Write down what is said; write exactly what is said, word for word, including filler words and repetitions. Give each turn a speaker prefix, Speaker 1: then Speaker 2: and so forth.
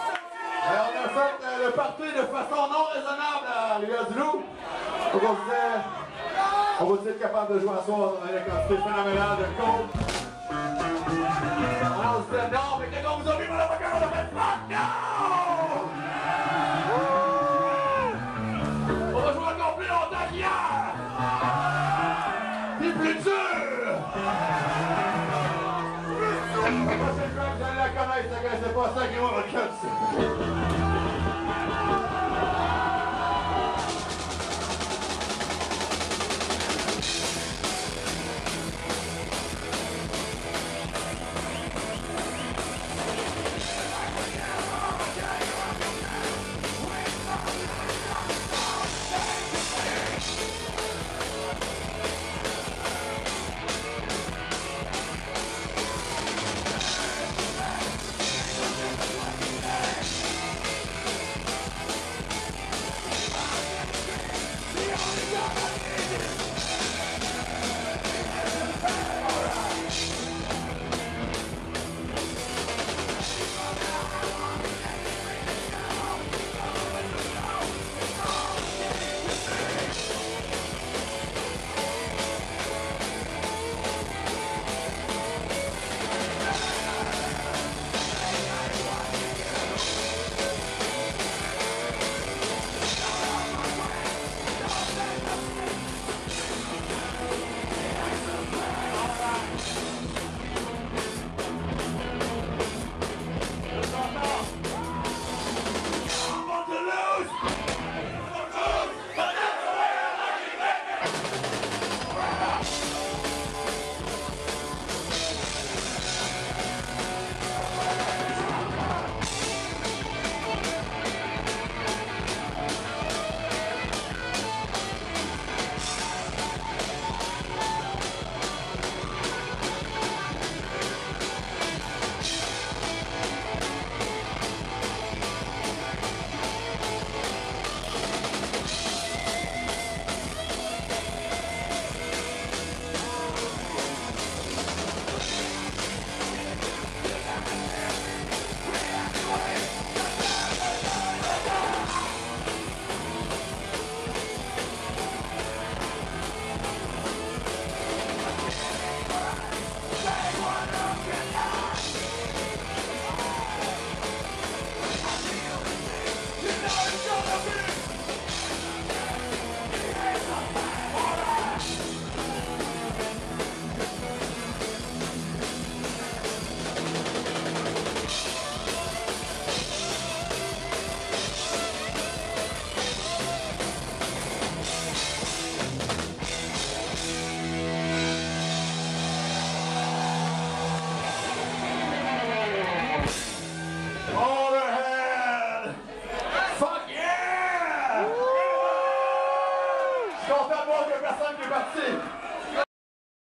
Speaker 1: Et on a fait euh, le party de façon non raisonnable à Rivière du Loup. Donc on se disait, on va être capable de jouer à soir dans la quantité phénoménale de coke. Alors on se disait non, mais quand on vous a mis, on a fait fuck no! On va jouer encore plus longtemps qu'hier! Puis plus dur! La prochaine fois que vous allez la connaître, ça connaissait pas ça, qui moi va comme ça. Content de voir qu'il y a personne qui est parti.